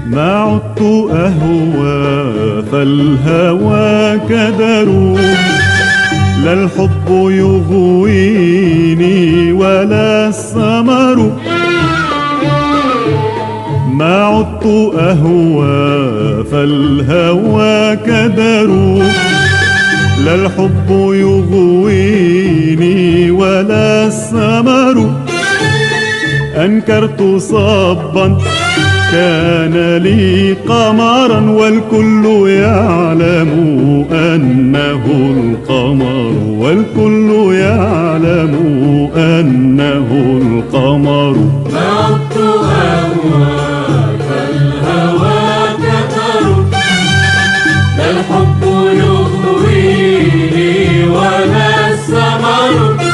ما عدت أهوى فالهوى كدر، لا الحب يغويني ولا السمر. ما عدت أهوى فالهوى كدر، لا الحب يغويني ولا السمر. أنكرت صبا كان لي قمرا، والكل يعلم أنه القمر، والكل يعلم أنه القمر. ما عدت أهوى فالهوى كدر، لا الحب يغويني ولا السمر.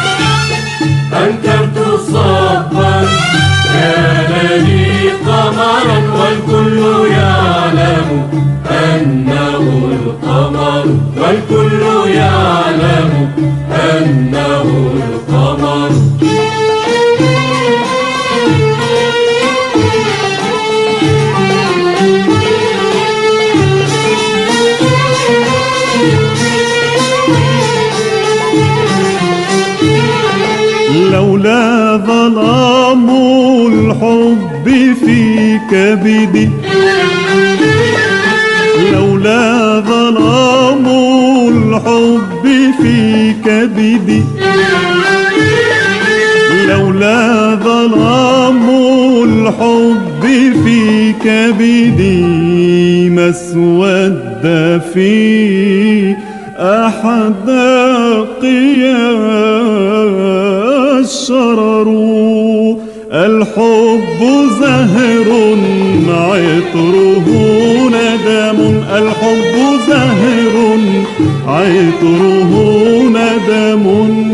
أنكرت صبا كان لي قمرا، والكل يعلم أنه القمر، والكل يعلم أنه القمر. لولا ظلام الحب في كبدي، لولا ظلام الحب في كبدي، لولا ظلام الحب في كبدي، ما اسود في أحداقي الشرر. الحب زهر عطره ندم، الحب زهر عطره ندم.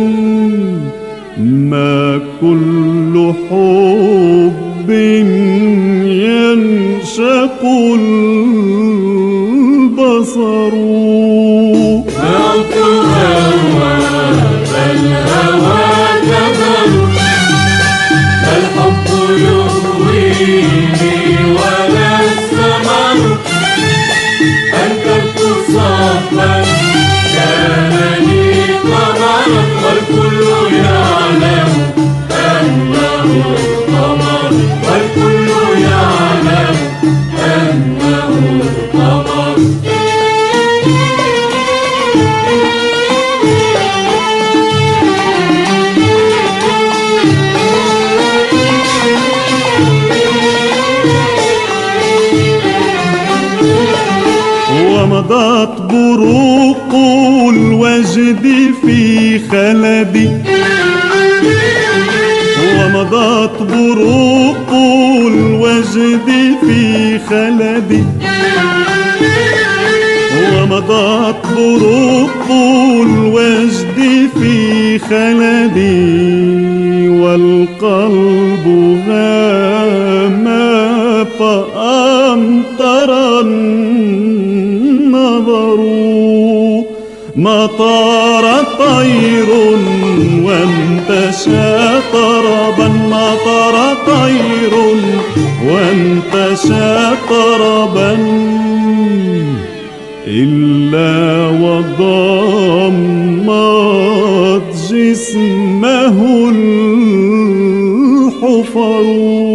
ما كل حب ينشق البصر. فالهوى كدر، لا الحب يغويني ولا السمر. أنكرت صبا كان لي قمرا، والكل يعلم أنه القمر، والكل يعلم أنه القمر. ومضت بروق الوجد في خلدي، ومضت بروق الوجد في خلدي، ومضت بروق الوجد في خلدي. والقلب غام فأمطر النظر، مطر طير وانتشى طربا، مطر طير وانتشى طربا. إلا وضمت جسمه الحفر.